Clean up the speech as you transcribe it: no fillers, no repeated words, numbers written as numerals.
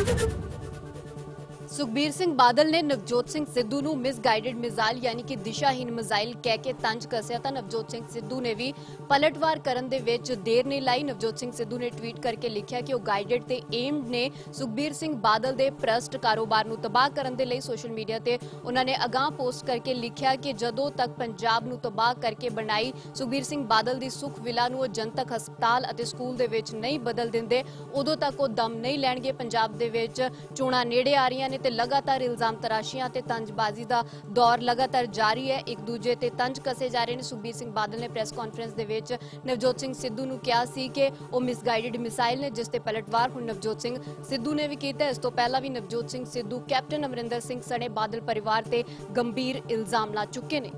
सुखबीर सिंह बादल ने नवजोत सिंह सिद्धू ਨੂੰ misguided missile ਯਾਨੀ ਕਿ ਦਿਸ਼ਾਹੀਨ ਮਿਜ਼ਾਈਲ ਕਹਿ ਕੇ ਤੰਜ ਕੱਸਿਆ ਤਾਂ ਨਵਜੋਤ ਸਿੰਘ ਸਿੱਧੂ ਨੇ ਵੀ ਪਲਟਵਾਰ ਕਰਨ ਦੇ ਵਿੱਚ ਦੇਰ ਨਹੀਂ ਲਾਈ। ਨਵਜੋਤ ਸਿੰਘ ਸਿੱਧੂ ਨੇ ਟਵੀਟ ਕਰਕੇ ਲਿਖਿਆ ਕਿ ਉਹ ਗਾਈਡਡ ਤੇ ਏਮਡ ਨੇ ਸੁਖਬੀਰ ਸਿੰਘ ਬਾਦਲ ਦੇ ਭ੍ਰਸ਼ਟ ਕਾਰੋਬਾਰ ਨੂੰ ਤਬਾਹ ਕਰਨ ਦੇ ਲਈ। ਸੋਸ਼ਲ ਮੀਡੀਆ ਤੇ ਉਹਨਾਂ ਨੇ ਅਗਾਹ ਪੋਸਟ ਕਰਕੇ ਲਿਖਿਆ ਕਿ ਜਦੋਂ ਤੱਕ ਪੰਜਾਬ ਨੂੰ ਤਬਾਹ ਕਰਕੇ ਬਣਾਈ ਸੁਖਬੀਰ ਸਿੰਘ ਬਾਦਲ ਦੀ ਸੁਖ ਵਿਲਾ ਨੂੰ ਉਹ ਜਨਤਕ ਹਸਪਤਾਲ ਅਤੇ ਸਕੂਲ ਦੇ ਵਿੱਚ ਨਹੀਂ ਬਦਲ ਦਿੰਦੇ ਉਦੋਂ ਤੱਕ ਉਹ ਦਮ ਨਹੀਂ ਲੈਣਗੇ। ਪੰਜਾਬ ਦੇ ਵਿੱਚ ਚੋਣਾਂ ਨੇੜੇ ਆ ਰਹੀਆਂ ਨੇ ਤੇ लगातार इल्जाम तराशियां ते तंजबाजी का दौर लगातार जारी है। एक दूजे ते तंज कसे जा रहे हैं। सुखबीर सिंह बादल ने प्रेस कॉन्फ्रेंस दे विच नवजोत सिंह सिद्धू नूं कहा सी कि वो मिसगाइडेड मिसाइल ने जिस ते पलटवार हुण नवजोत सिंह सिद्धू ने भी कीता। इस तों पहला भी नवजोत सिंह सिद्धू कैप्टन अमरिंदर सिंह सने बादल परिवार ते गंभीर इल्जाम ला चुके ने।